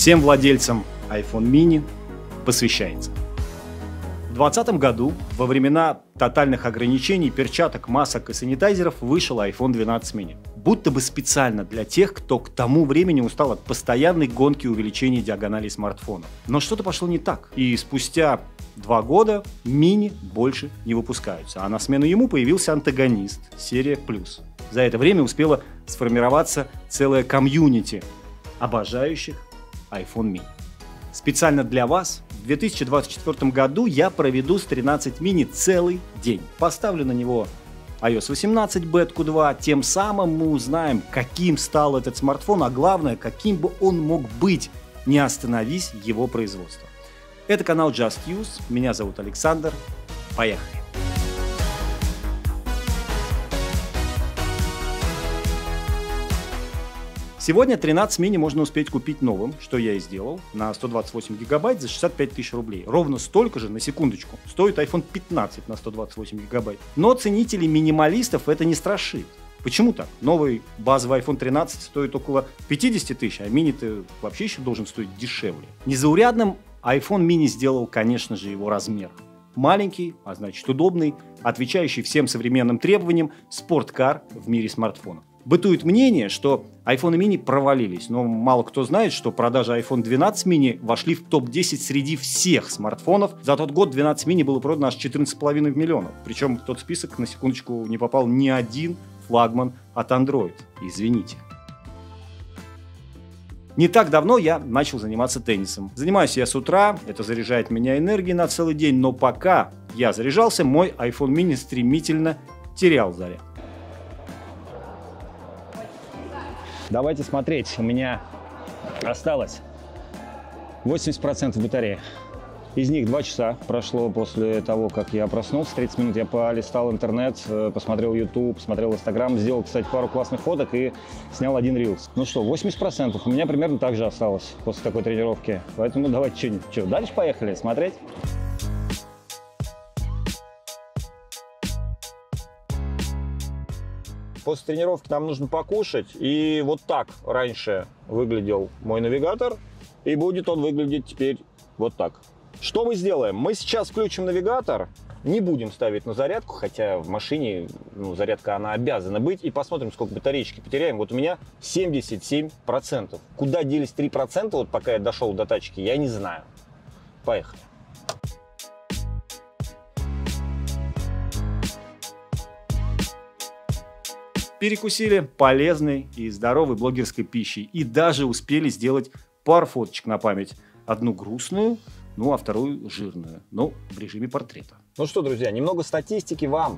Всем владельцам iPhone mini посвящается. В 2020 году, во времена тотальных ограничений, перчаток, масок и санитайзеров, вышел iPhone 12 mini. Будто бы специально для тех, кто к тому времени устал от постоянной гонки увеличения диагонали смартфона. Но что-то пошло не так, и спустя 2 года мини больше не выпускаются, а на смену ему появился антагонист, серия Plus. За это время успела сформироваться целая комьюнити обожающих iPhone mini. Специально для вас в 2024 году я проведу с 13 mini целый день. Поставлю на него iOS 18 бетку 2, тем самым мы узнаем, каким стал этот смартфон, а главное, каким бы он мог быть, не остановись его производство. Это канал Just Use, меня зовут Александр, поехали! Сегодня 13 mini можно успеть купить новым, что я и сделал, на 128 гигабайт за 65 тысяч рублей. Ровно столько же, на секундочку, стоит iPhone 15 на 128 гигабайт. Но ценителей минималистов это не страшит. Почему так? Новый базовый iPhone 13 стоит около 50 тысяч, а мини-то вообще еще должен стоить дешевле. Незаурядным iPhone mini сделал, конечно же, его размер. Маленький, а значит удобный, отвечающий всем современным требованиям спорткар в мире смартфонов. Бытует мнение, что iPhone mini провалились, но мало кто знает, что продажи iPhone 12 mini вошли в топ-10 среди всех смартфонов. За тот год 12 mini было продано аж 14,5 миллионов. Причем в тот список, на секундочку, не попал ни один флагман от Android. Извините. Не так давно я начал заниматься теннисом. Занимаюсь я с утра, это заряжает меня энергией на целый день, но пока я заряжался, мой iPhone mini стремительно терял заряд. Давайте смотреть, у меня осталось 80% батареи. Из них 2 часа прошло после того, как я проснулся. 30 минут я полистал интернет, посмотрел YouTube, посмотрел Instagram, сделал, кстати, пару классных фоток и снял один рилс. Ну что, 80% у меня примерно так же осталось после такой тренировки. Поэтому давайте дальше поехали смотреть. После тренировки нам нужно покушать, и вот так раньше выглядел мой навигатор, и будет он выглядеть теперь вот так. Что мы сделаем? Мы сейчас включим навигатор, не будем ставить на зарядку, хотя в машине зарядка она обязана быть, и посмотрим, сколько батареечки потеряем. Вот у меня 77%. Куда делись 3%, вот пока я дошел до тачки, я не знаю. Поехали. Перекусили полезной и здоровой блогерской пищей и даже успели сделать пару фоточек на память. Одну грустную, а вторую жирную, но в режиме портрета. Ну что, друзья, немного статистики вам.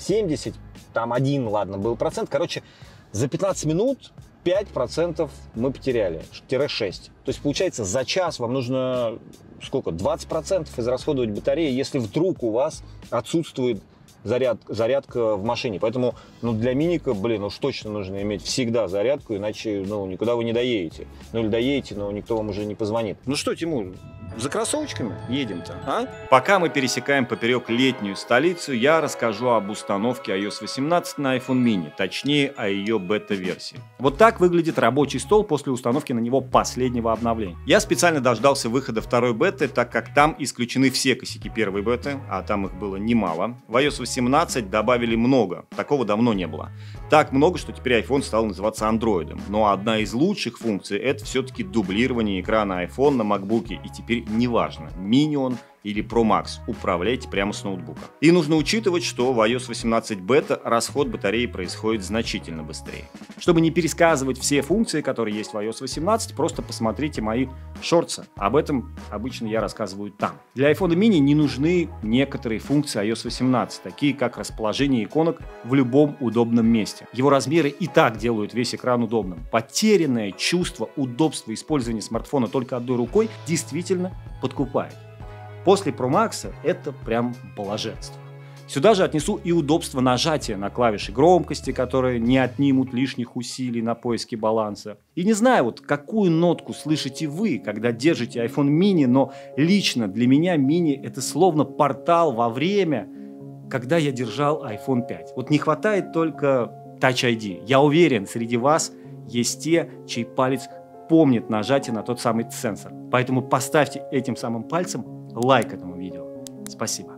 71, ладно, был процент. Короче, за 15 минут 5% мы потеряли, 6. То есть, получается, за час вам нужно сколько? 20% израсходовать батареи, если вдруг у вас отсутствует зарядка в машине. Поэтому для миника, уж точно нужно иметь всегда зарядку, иначе никуда вы не доедете. Или доедете, но никто вам уже не позвонит. Ну что, Тимур, за кроссовочками едем-то, а? Пока мы пересекаем поперек летнюю столицу, я расскажу об установке iOS 18 на iPhone mini, точнее о ее бета-версии. Вот так выглядит рабочий стол после установки на него последнего обновления. Я специально дождался выхода второй беты, так как там исключены все косяки первой беты, а там их было немало. В iOS 18 добавили много, такого давно не было. Так много, что теперь iPhone стал называться андроидом. Но одна из лучших функций — это все-таки дублирование экрана iPhone на MacBook, и теперь неважно, мини он или Pro Max, управляйте прямо с ноутбука. И нужно учитывать, что в iOS 18 бета расход батареи происходит значительно быстрее. Чтобы не пересказывать все функции, которые есть в iOS 18, просто посмотрите мои шортсы. Об этом обычно я рассказываю там. Для iPhone mini не нужны некоторые функции iOS 18, такие как расположение иконок в любом удобном месте. Его размеры и так делают весь экран удобным. Потерянное чувство удобства использования смартфона только одной рукой действительно подкупает. После Pro Max это прям блаженство. Сюда же отнесу и удобство нажатия на клавиши громкости, которые не отнимут лишних усилий на поиске баланса. И не знаю, какую нотку слышите вы, когда держите iPhone mini, но лично для меня mini это словно портал во время, когда я держал iPhone 5. Не хватает только Touch ID. Я уверен, среди вас есть те, чей палец запомнит нажатие на тот самый сенсор. Поэтому поставьте этим самым пальцем лайк этому видео. Спасибо.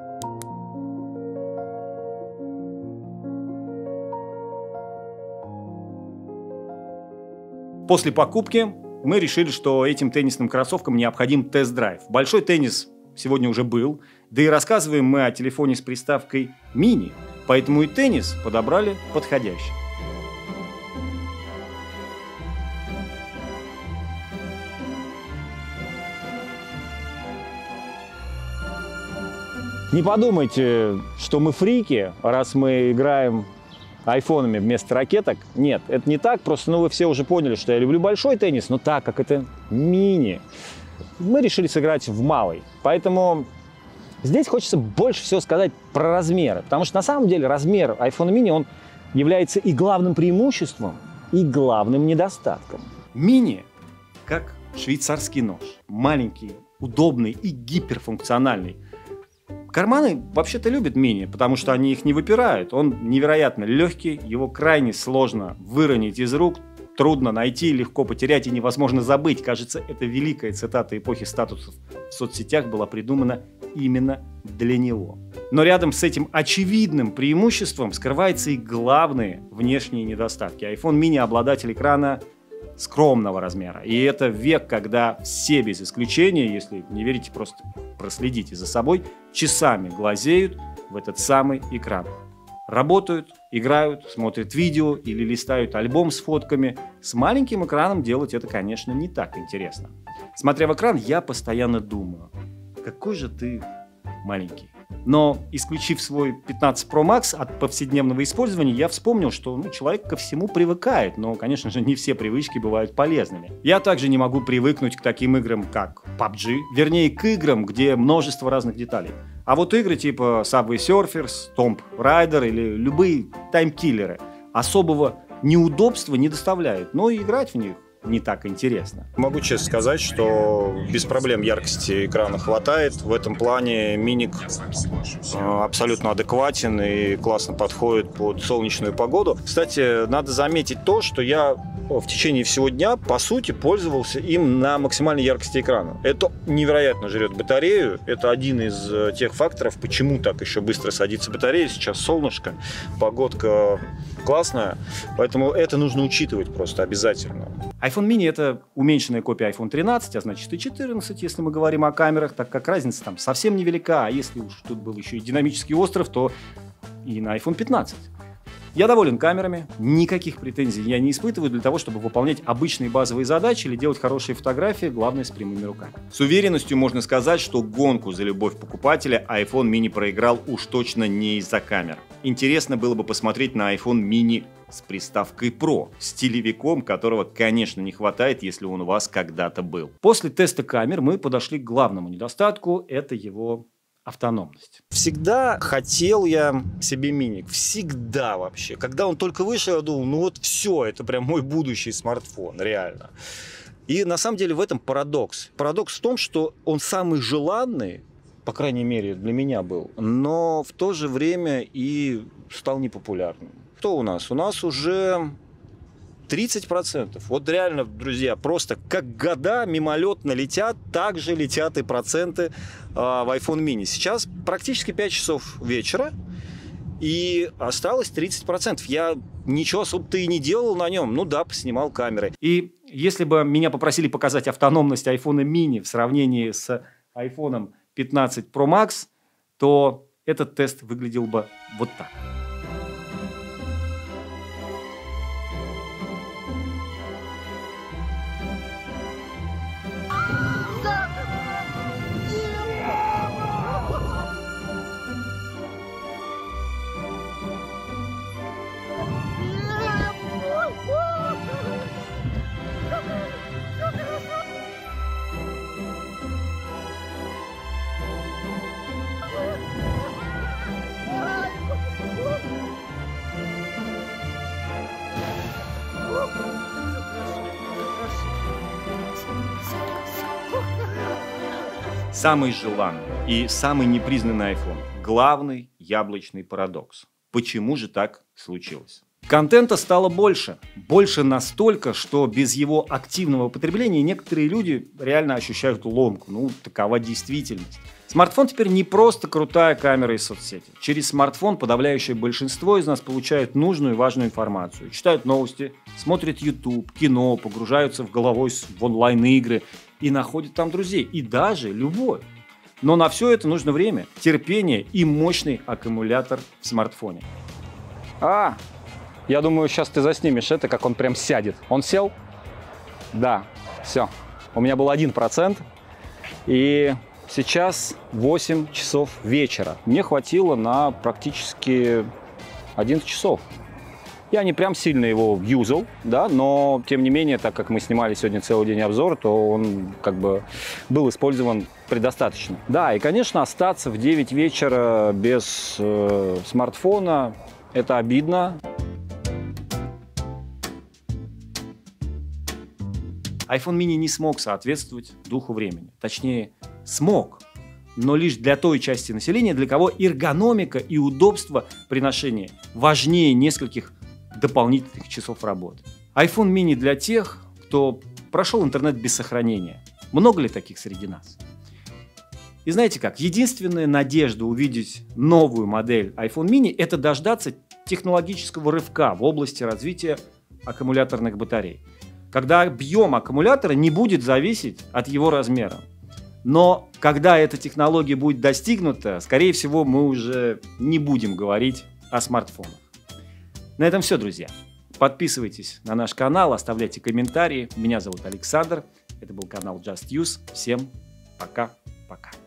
После покупки мы решили, что этим теннисным кроссовкам необходим тест-драйв. Большой теннис сегодня уже был, да и рассказываем мы о телефоне с приставкой «Мини», поэтому и теннис подобрали подходящий. Не подумайте, что мы фрики, раз мы играем айфонами вместо ракеток. Нет, это не так. Просто, вы все уже поняли, что я люблю большой теннис, но так как это мини, мы решили сыграть в малый. Поэтому здесь хочется больше всего сказать про размеры. Потому что на самом деле размер iPhone mini, он является и главным преимуществом, и главным недостатком. Мини, как швейцарский нож. Маленький, удобный и гиперфункциональный. Карманы вообще-то любят мини, потому что они их не выпирают. Он невероятно легкий, его крайне сложно выронить из рук, трудно найти, легко потерять и невозможно забыть. Кажется, эта великая цитата эпохи статусов в соцсетях была придумана именно для него. Но рядом с этим очевидным преимуществом скрываются и главные внешние недостатки. iPhone mini обладатель экрана скромного размера. И это век, когда все без исключения, если не верите, просто проследите за собой, часами глазеют в этот самый экран. Работают, играют, смотрят видео или листают альбом с фотками. С маленьким экраном делать это, конечно, не так интересно. Смотря в экран, я постоянно думаю, какой же ты маленький. Но, исключив свой 15 Pro Max от повседневного использования, я вспомнил, что человек ко всему привыкает, но, конечно же, не все привычки бывают полезными. Я также не могу привыкнуть к таким играм, как PUBG, вернее, к играм, где множество разных деталей. А вот игры типа Subway Surfers, Tomb Raider или любые таймкиллеры особого неудобства не доставляют, но и играть в них не так интересно. Могу честно сказать, что без проблем яркости экрана хватает. В этом плане миник абсолютно адекватен и классно подходит под солнечную погоду. Кстати, надо заметить то, что я в течение всего дня, по сути, пользовался им на максимальной яркости экрана. Это невероятно жрет батарею. Это один из тех факторов, почему так еще быстро садится батарея. Сейчас солнышко, погодка классная, поэтому это нужно учитывать просто обязательно. iPhone mini — это уменьшенная копия iPhone 13, а значит и 14, если мы говорим о камерах, так как разница там совсем невелика, а если уж тут был еще и динамический остров, то и на iPhone 15. Я доволен камерами, никаких претензий я не испытываю для того, чтобы выполнять обычные базовые задачи или делать хорошие фотографии, главное, с прямыми руками. С уверенностью можно сказать, что гонку за любовь покупателя iPhone mini проиграл уж точно не из-за камер. Интересно было бы посмотреть на iPhone mini с приставкой Pro, стилевиком, которого, конечно, не хватает, если он у вас когда-то был. После теста камер мы подошли к главному недостатку – это его автономность. Всегда хотел я себе миник. Всегда вообще. Когда он только вышел, я думал, вот все, это прям мой будущий смартфон, реально. И на самом деле в этом парадокс. Парадокс в том, что он самый желанный, по крайней мере для меня был, но в то же время и стал непопулярным. Что у нас? У нас уже 30%. Вот реально, друзья, просто как года мимолетно летят, так же летят и проценты в iPhone mini. Сейчас практически 5 часов вечера, и осталось 30%. Я ничего особо-то и не делал на нем. Ну да, поснимал камеры. И если бы меня попросили показать автономность iPhone mini в сравнении с iPhone 15 Pro Max, то этот тест выглядел бы вот так. Самый желанный и самый непризнанный iPhone. Главный яблочный парадокс. Почему же так случилось? Контента стало больше. Больше настолько, что без его активного потребления некоторые люди реально ощущают ломку. Ну, такова действительность. Смартфон теперь не просто крутая камера из соцсети. Через смартфон подавляющее большинство из нас получает нужную и важную информацию. Читают новости, смотрят YouTube, кино, погружаются в головой в онлайн-игры и находят там друзей. И даже любовь. Но на все это нужно время, терпение и мощный аккумулятор в смартфоне. Я думаю, сейчас ты заснимешь это, как он прям сядет. Он сел? Да, все. У меня был 1%. И сейчас 8 часов вечера. Мне хватило на практически 11 часов. Я не прям сильно его юзал, да, но тем не менее, так как мы снимали сегодня целый день обзор, то он как бы был использован предостаточно. Да, и, конечно, остаться в 9 вечера без смартфона – это обидно. iPhone mini не смог соответствовать духу времени. Точнее, смог, но лишь для той части населения, для кого эргономика и удобство при ношении важнее нескольких дополнительных часов работы. iPhone mini для тех, кто прошел интернет без сохранения. Много ли таких среди нас? И знаете как? Единственная надежда увидеть новую модель iPhone mini – это дождаться технологического рывка в области развития аккумуляторных батарей, когда объем аккумулятора не будет зависеть от его размера. Но когда эта технология будет достигнута, скорее всего, мы уже не будем говорить о смартфонах. На этом все, друзья. Подписывайтесь на наш канал, оставляйте комментарии. Меня зовут Александр. Это был канал Just Use. Всем пока-пока.